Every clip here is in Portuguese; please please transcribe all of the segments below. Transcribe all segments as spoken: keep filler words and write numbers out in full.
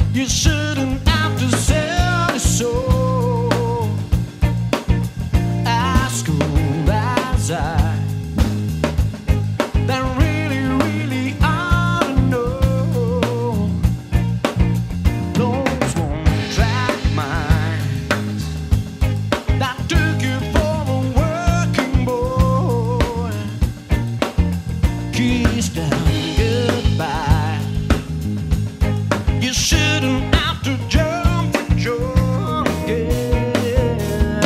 You shouldn't have to sell your soul. As cold as I, that really, really ought to know. Those one-track minds that took you for a working boy, kissed down goodbye. You shouldn't have to jump for joy again.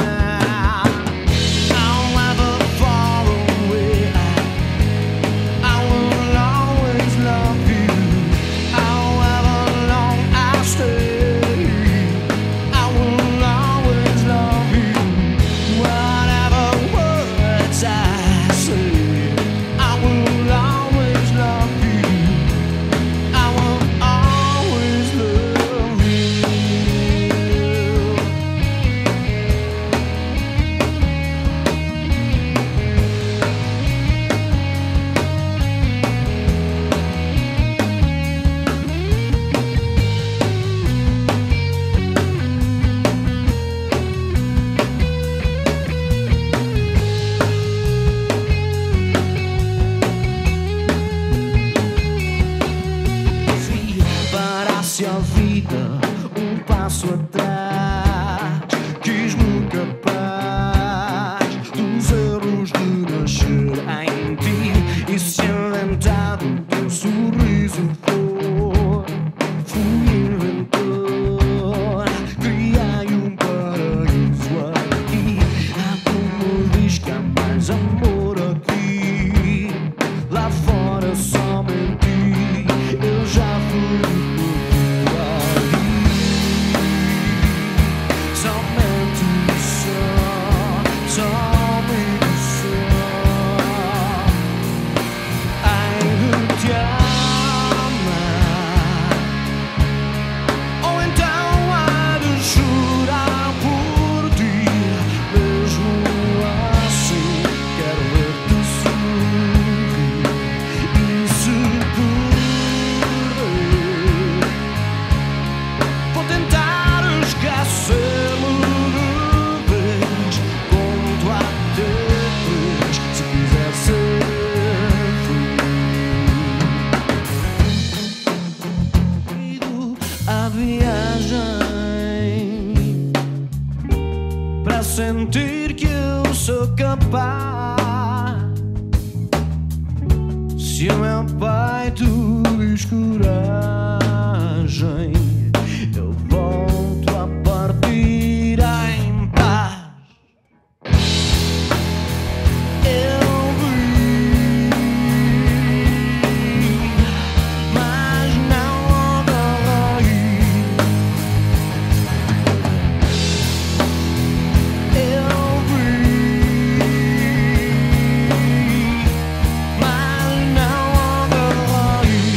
However far away I, I will always love you. However long I stay, I will always love you. Whatever words I say, I will always love you. I will always love you. Se parasse a vida um passo atrás, quis-me capaz dos erros de nascer em ti. E se inventado o teu sorriso for, fui inventor, criei um paraíso aqui. Há como diz que há mais amor aqui, lá fora só menti. Eu já fui por aí, somente só, somente só. Hei de te amar, ou então hei de chorar por ti. Mesmo assim quero ver-te sorrir. E se perder, vou tentar esquecer-me de vez. Conto até três, se quiser ser feliz. A viagem para sentir que eu sou capaz. Se o meu peito diz coragem, eu volto a partir em paz. Eu vi, mas não agarrei. Eu vi, mas não agarrei.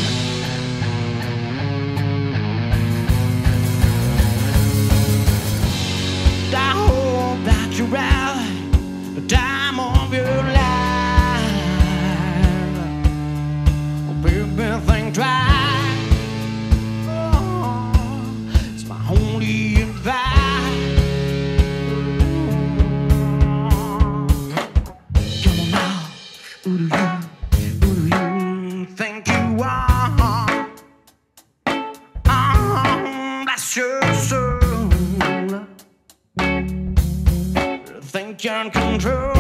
I hope that you're out the time of your life. Baby, think twice. Oh, it's my only advice. Come on now, who do you, who do you think you are? Oh, bless your soul. Think you're in control.